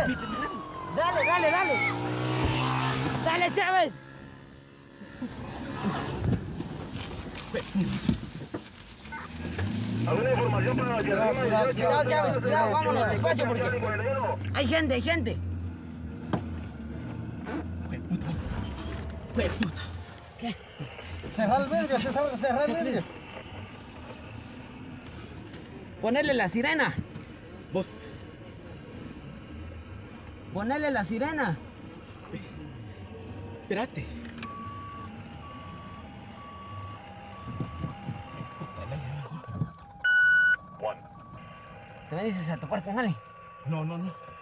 Dale, dale, dale. Dale, Chávez. ¿Alguna información para la ciudad? Cuidado, Chávez, cuidado, vámonos despacio porque hay gente, hay gente. ¿Qué? Cerra el vidrio, cerra el vidrio. Ponerle la sirena. Vos. Ponerle la sirena. Espérate. Juan. ¿Te me dices a topar con alguien? No.